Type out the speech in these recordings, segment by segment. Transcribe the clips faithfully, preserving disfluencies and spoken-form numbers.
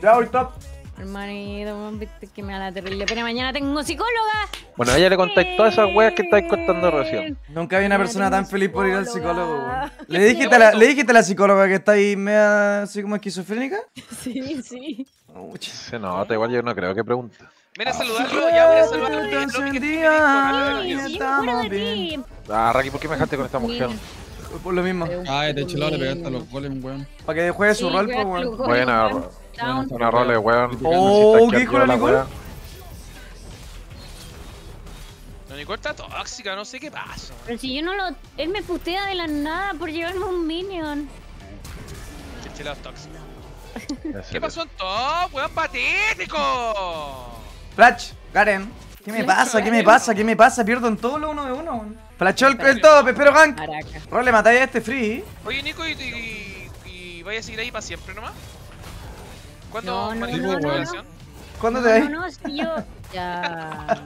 Ya voy top. Hermanito, viste que me da la terrible pena. Mañana tengo psicóloga. Bueno, a ella le contáis todas esas weas que estáis contando recién. Nunca vi una persona tan feliz por ir al psicóloga. psicólogo, weón. ¿Le dijiste, a la, ¿Le dijiste a la psicóloga que está ahí media así como esquizofrénica? Sí, sí. Uch. Se nota, igual yo no creo que pregunte. Ven a saludarlo, ya voy a saludarlo. Tan Loki, que estoy encendida, feliz Ay, con sí, algo. me acuerdo de ti. Ah, Raki, ¿por qué me dejaste con esta mujer? Por lo mismo. Ay, de hecho, le pegaste a los golems, weón. Para que juegue su Sí, rol, yo pues, acá weón. lo- Buena, Down. una role, weón. Oh, Si está ¿qué dijo la aquí, Nicole? wea. La Nicole está tóxica, no sé qué pasa. Pero si yo no lo... Él me putea de la nada por llevarme un minion. El chelado es tóxico. Ya ¿Qué sé. pasó en top, weón patético? Flash, Garen. ¿Qué me pasa? ¿Qué me pasa? ¿Qué me pasa? Pierdo en todo lo uno de uno, weón. Flashó el, el top, espero gank. Maraca. Rol, le matáis a este free. Oye, Nico, ¿y, y, y vaya a seguir ahí para siempre nomás? ¿Cuándo No, no, manejas no, la no, relación? ¿Cuándo No, te no, vais? no, es que yo... Ya...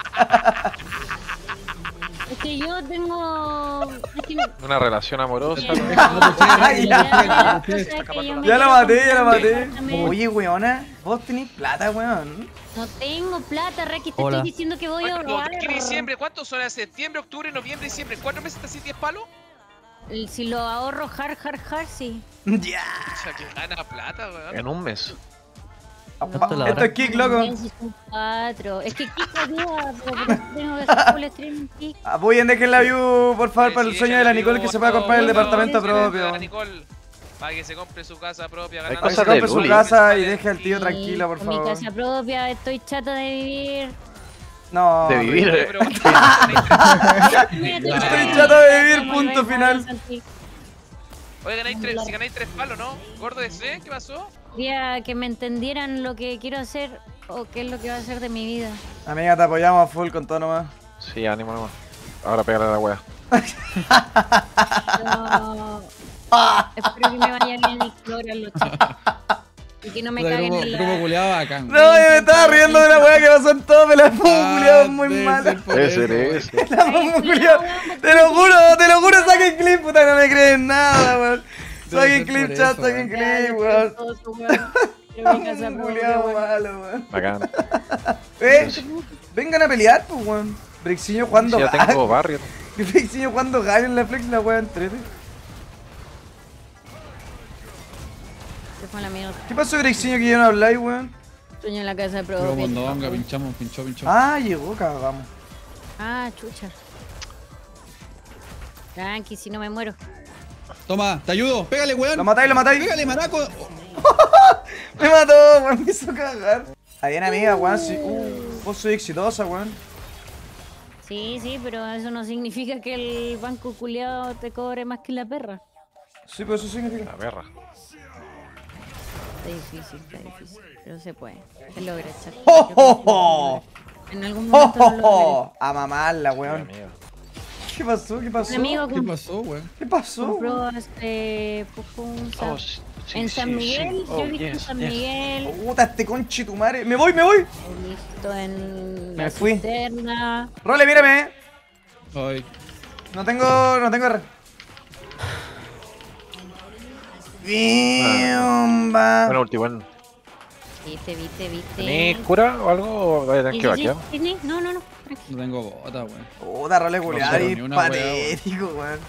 Es que yo tengo... Es que... Una relación amorosa. Ya, Ay, ya. ya, tú sabes que yo me Ya la quiero maté, ya la maté. comprar. Oye, weona, vos tenés plata, weón. No tengo plata, Raki, te Hola. estoy diciendo que voy a ¿Cuánto? ahorrar. ¿Qué diciembre? ¿Cuántos son? ¿Septiembre, octubre, noviembre, diciembre? ¿En cuatro meses estás sin diez palos? El- Si lo ahorro hard, hard, hard, sí. Ya. O sea, que gana plata, weón. En un mes. No, Esto es kick, loco. si son cuatro. Es que Kik ayuda, pero por eso tengo que hacer full stream Kik. Apoyen, dejen la view, por favor, para el Sí, sueño de échale la Nicole que view se pueda a todo, comprar el weón. departamento Échale view a propio. la Nicole, para que se compre su casa propia. Hay ganando Para que se cosas de compre su Luli. casa y deje al tío Sí, tranquila, por con mi favor. casa propia, estoy chata de vivir. No. De vivir. Oye, eh. pero ¿cuánto ganáis? Estoy chata de vivir, punto final. Oye, ganáis tres, si ganáis tres palos, ¿no? Gordo de C, ¿qué pasó? Quería que me entendieran lo que quiero hacer o qué es lo que va a hacer de mi vida. Amiga, te apoyamos a full con todo nomás. Sí, ánimo nomás. Ahora pégale a la wea. Yo... Espero que me vaya bien y floran los chicos. Y que no me Puta, caguen grupo, en la... grupo culiado bacán. No, yo me estaba riendo de la weá que pasó en todo, pero la fue culiado muy debe mala. ser por Debe eso, ser weón. ese. La fue culiado. Te lo juro, te lo juro, saquen clip, puta, no me creen nada, weón. Debe Saquen ser clip, por chat, eso, saquen Ya, clip, yo weón. soy soso, weón. Quiero mi casa propia, Culiado weón. malo, weón. Bacán. Eh, vengan a pelear, pues, weón. Brexiño jugando Si ya Gag. tengo barrio. Brexiño jugando Gag en la flex, la weá entrete. Se fue a la mierda. ¿Qué pasó, Brexiño, que ya no habláis, weón? Sueño en la casa Grupo propia. mondonga, pinchamos, pinchó, pinchó. Ah, llegó, cagamos. Ah, chucha. Tranqui, si no me muero. Toma, te ayudo, pégale, weón. Lo matáis, lo matáis. Pégale, maraco. Me mató, weón, me hizo cagar. Está bien, amiga, weón. Sí. Uh, vos soy exitosa, weón. Sí, sí, pero eso no significa que el banco culiado te cobre más que la perra. Sí, pero eso significa. La perra. Está difícil, está difícil. Pero se puede. Se logra, chat. ¡Oh, oh, oh! En algún ¡Oh, momento oh, lo lograré. oh! A mamarla, Sí, weón. amigo. ¿Qué pasó? ¿Qué pasó? Un amigo ¿Qué comp- pasó, weón? ¿Qué pasó? compró este Pujun Sa- Oh, sí, sí, en San sí, Miguel. sí. Yo Oh, he visto yes, San yes. Miguel. Puta, este conche tu madre. ¡Me voy, me voy! He visto en Me la fui. cisterna. Role, mírame. Ay, No tengo. No tengo. re- Biomba. Bueno, ulti, bueno. Viste, viste, viste. ¿Tenés cura o algo? O vaya a tener Sí, que sí, sí, vaquear. sí, sí. No, no, no. tranqui. no tengo bota, weón. Puta, role culiado pero y ni una wea, patético, weón.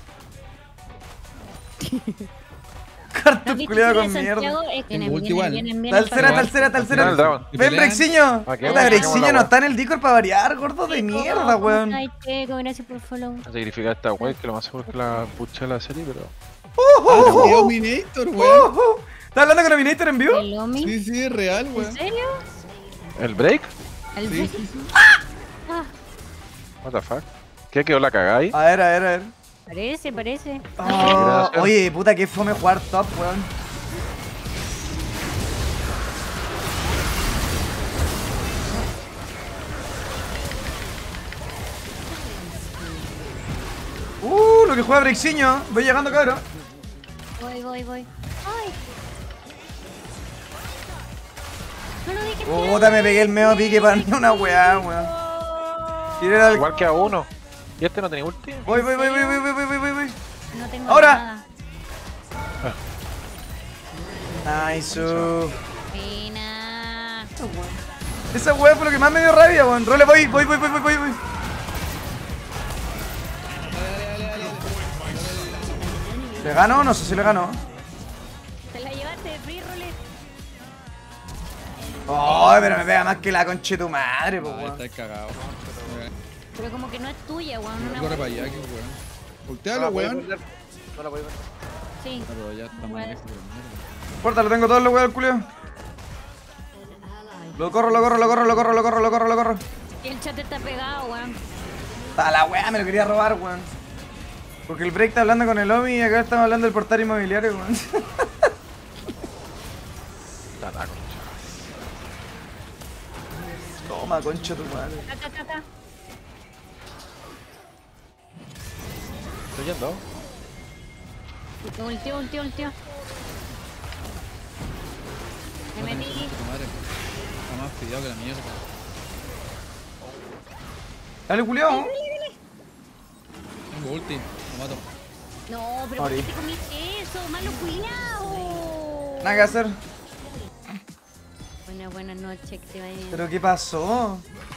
¿No Cartu has visto culiado que con de mierda. Santiago? Eh, vienen, ulti vienen, igual. vienen, vienen Talcera, para- talcera, talcera. Al dragón. Ven, pelean? Brexiño. ¿A qué? Puta, ¿A qué? Brexiño ¿Cómo no la está en el Discord para variar, gordo de Chico, mierda, ¿cómo weón. estáis, Checo? Gracias por follow. A sacrificar esta wey que lo más seguro es que la puché la serie, pero. Uh, Ah, uh, Dominator, uh, weón. uh. ¿Estás hablando con Nominator en vivo? ¿El Omi? Sí, sí, es real, ¿En weón. serio? ¿El break? ¿El Sí, Break? sí, sí. Ah, What the fuck? ¿Qué quedó la cagáis? A ver, a ver, a ver. parece, parece. Oh, Gracias. oye, puta, que fome jugar top, weón. Uh, lo que juega Brexiño. Voy llegando, cabrón. Voy, voy, voy. ¡Ay! No lo dije. Puta, me pegué el medio pique para una weá, weón. Tiré al... Igual que a uno. ¿Y este no tenía ulti? Voy, voy, voy, voy, voy, voy, voy, voy, voy, voy. No tengo Ahora. nada. Nice. uh. Buena. Esa weá fue lo que más me dio rabia, weón. Role, voy, voy, voy, voy, voy, voy, voy. ¿Le ganó? No sé si le ganó. Te la llevaste de free roller. Ay, pero me pega más que la concha de tu madre, po, Ah, weón. está cagado. Pero como que no es tuya, weón. Una Corre weá. para allá, que weón. Voltealo, weón. No la voy a ver. Sí. Pero ya está más lejos, pero mierda. Porta, lo tengo todo, lo weón, el culio. Lo corro, lo corro, lo corro, lo corro, lo corro, lo corro, lo corro. Y el chat está pegado, weón. A la weá, me lo quería robar, weón. Porque el break está hablando con el Omi y acá estamos hablando del portal inmobiliario, weón. Está la concha. Toma, concha tu madre. Acá, acá, acá. Estoy yendo. Ultio, ultio, ultio. Me metí. Tu madre. Está más pillado que la mierda. Dale, culio. Tengo ulti, lo mato. No, pero ¿por qué te comiste eso? Malo culiao. Nada que hacer. Buena, buena noche, que te vaya bien. ¿Pero qué pasó?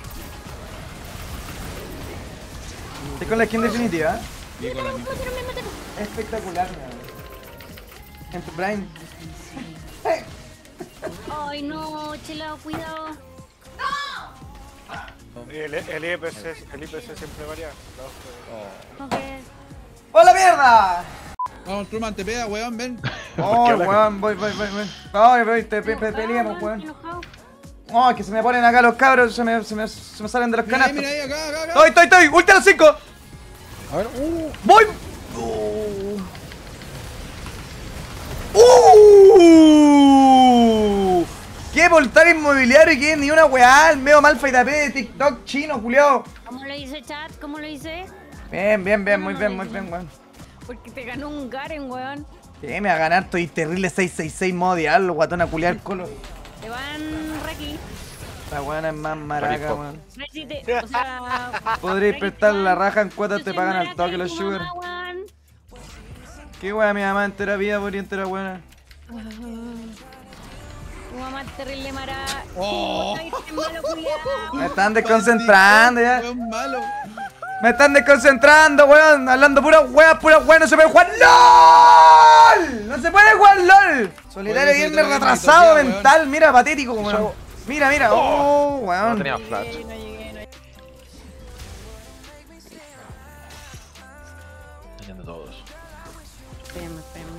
Estoy con la skin definitiva. Pico la mierda. Espectacular, weón. En tu prime. Ay, no, chelado, cuidado. El, el I P C, el I P C siempre varía. Ok. ¡Hola, mierda! Vamos, Truman, te pega, weón, ven. Oh, habla weón, voy, voy, voy, voy. Ay, voy, te pe- pe- Enojado, peleamos, weón, weón. enojado. Oh, que se me ponen acá los cabros, se me, se me, se me salen de los Mira ahí, canastos. mira ahí, acá, acá, acá. ¡Estoy, estoy, estoy! ¡Ulti a los cinco! A ver, uh. ¡Voy! ¡Uh! ¡Qué voltar inmobiliario y qué! Ni una weá, el medio Malphite A P de TikTok chino, culiao. ¿Cómo lo hice, chat? ¿Cómo lo hice? Bien, bien, bien, muy bien, muy bien, weón. Porque te ganó un Garen, weón. ¿Qué me va a ganar? Estoy terrible seis seis seis modo diablo, guatón a culiar colo. Te van Raki. La weá es más maraca, Marico. weón. Raki te. O sea. Podréis Raki, prestar la weón. raja en cuotas, Yo te soy pagan al maraca toque y los tu sugar. mamá, weón. ¿Qué weá, mi mamá entera vida por entera buena? Tu mamá es terrible mara. Oh. Ay, qué malo culiao. Me están desconcentrando ya. Weón malo. Me están desconcentrando, weón. Hablando puras weas, puras weas. No se puede jugar LOL. No se puede jugar LOL. Solitario Oye, ese viernes te lo retrasado que me mental. Mira, patético, weón. Mira, mira. Oh, No weón. tenía flash. No llegué, no llegué. Están yendo todos. Espérame, espérame.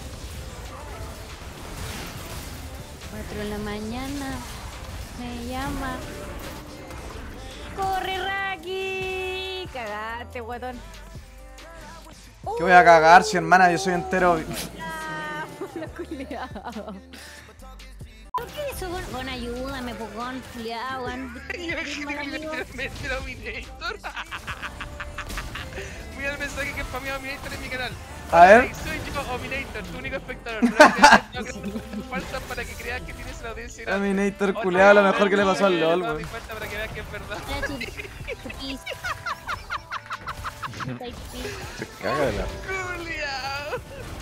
Cuatro de la mañana. Me llama. ¡Corre, Raki! Cagaste, guatón. ¿Qué voy a cagar si, hermana? Yo soy entero. Ah, lo culiao. ¿Por qué eso, con, con ayúdame, pocón, culiao, weón? Literalmente Dominator. Mira el mensaje que spameó Dominator en mi canal. A ver. Soy yo, Dominator, tu único espectador. No falta para que creas que tienes la audiencia grande. Dominator Otra culeado, lo vez, mejor que le pasó al otra vez, LOL, me doy weón. cuenta para que veas que es verdad. Era tu- tu kiss. Take kiss. Se caga de la. Culeao.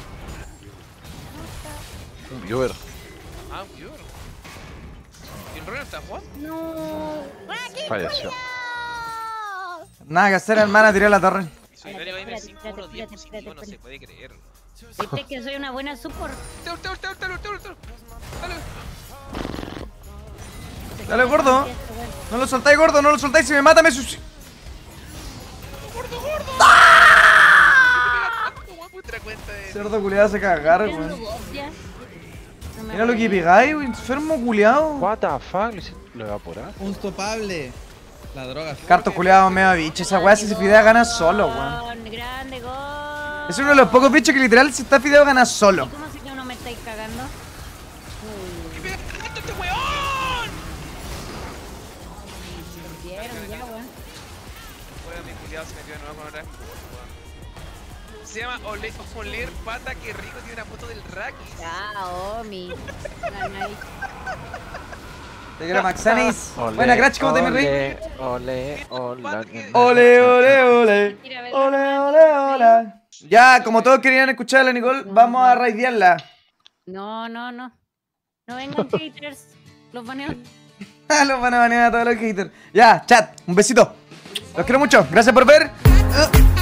Un viewer. Ah, viewer. ¿Y el Ronald está jugando? No. ¡Raki, Falleció. culiao! Nada que hacer, hermana. Tiré la torre. Solitario Gamer espérate, cinco uno diez espérate, positivo, no espérate, se puede creer. Viste que soy una buena support. Ulta, ulta, ulta, ulta, ulta, ulta. Dale. Dale, gordo. No lo soltáis, gordo. No lo soltáis. Si me mata, me sus... ¡Gordo, gordo! ¿Cómo puta cuenta de Cerdo culiado se cagar, Tengo weón. voz ya. No me Mira lo que acuerdo. pegáis, weón. Enfermo culiado. What the fuck? ¿Lo hice- ¿Lo evaporar? Unstoppable. La droga. Cartos culiados, medio bicho. Esa weá, si se fidea, gana solo, weón. Grande gol. Es uno de los pocos bichos que literal, si está fideo, gana ¿Y solo. cómo sé que no me estáis cagando? ¡Y me cagaste este weón! Perdieron ya, weón. Juega mi culiado se metió de nuevo con otra vez. Se llama Ole, Oler Pata, que rico, tiene una foto del Raki. Ya, Omi. Ganáis. Te quiero, Maxanis. Ole, Buena, Crash, ¿cómo te me reí? Ole, ole, ole. Ole, ole, ole. Mira, ve. Ole, ole, ole. Ya, como todos querían escuchar a la Nicole, vamos a raidearla. No, no, no. No vengan haters. Los banean. Los van a banear a todos los haters. Ya, chat, un besito. Los quiero mucho. Gracias por ver. Uh.